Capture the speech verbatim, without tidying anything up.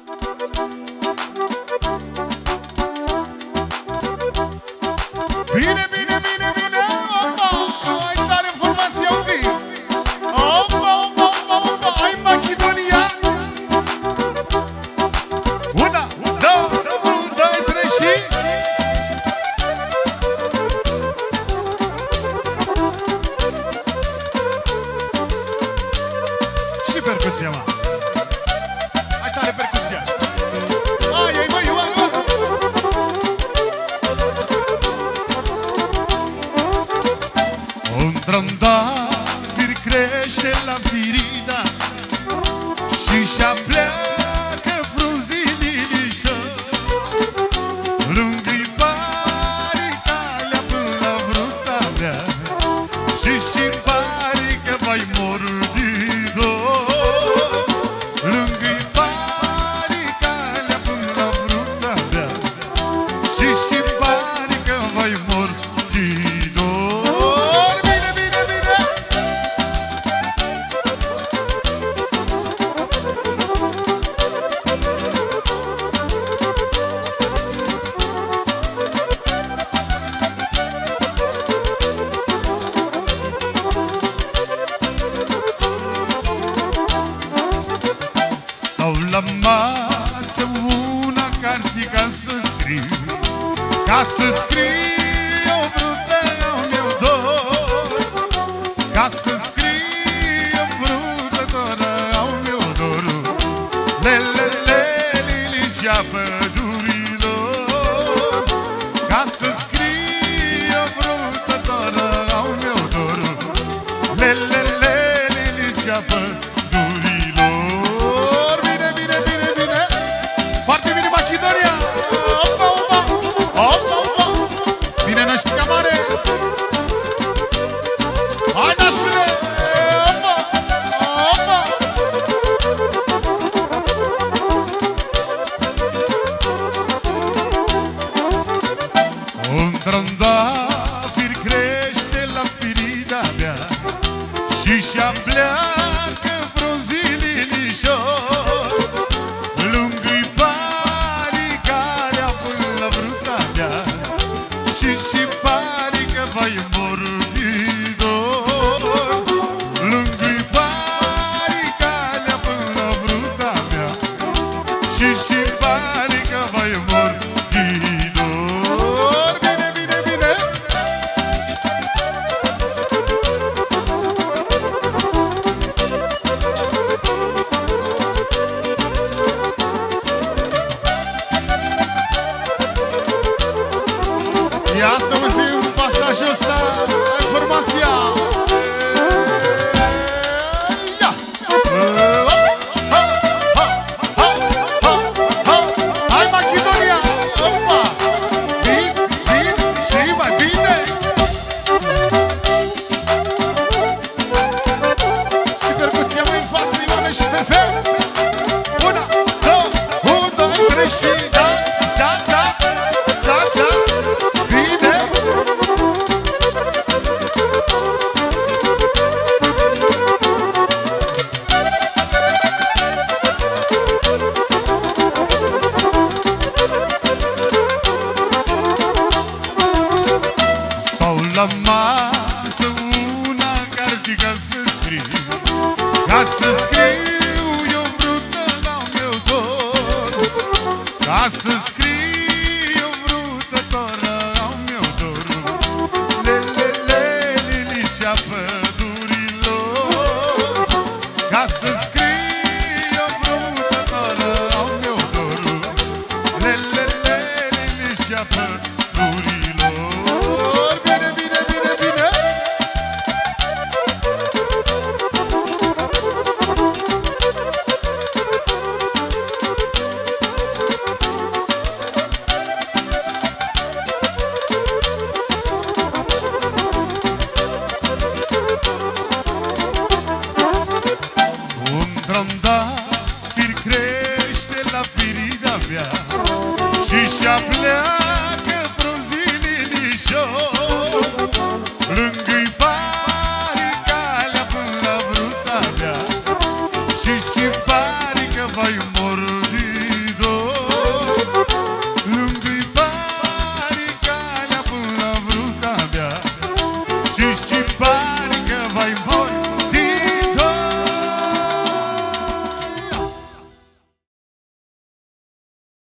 Bine, bine, bine, bine, opa! Hai tare formația un pic! Opa, opa, opa, opa! Hai Macedonia! Una, două, unu, doi, trei și... Și percuția, mă! Hai tare percuția! Ai, ai, măi, măi, măi! Un trandafir crește la firida și-și apleacă frunzilinișă. Lungă-i pare calea până la vrutarea și-și pare că vai mordi dor. Lungă-i pare calea până la vrutarea și-și pare că vai mordi dor. La masă una carte ca să scriu, ca să scriu o brută au meu dor, ca să scriu o brută doar au meu dor. Lelele lilicea pădurilor, ca să scriu o brută doar au meu dor. Lelele lilicea pădurilor. Un trandafir crește la firida mea și-și apleacă frunzilinișor. Lungă-i pare calea până la vruta mea și-și pare că vai mordi dor. Lungă-i pare calea până la vruta mea și-și pare că vai mordi dor. Bine, bine, bine! Ia să auzim pasajul ăsta, informația! Ia! Hai Macedonia! Opa! Bine, bine și mai bine! Și percuția mai în față, Ioane și Fefe! Una, două, unu, doi, trei și da! Da, da! Da, da! Bine! Stau la masă una carte ca să scriu, ca să scriu eu brută la meu dor, ca să scriu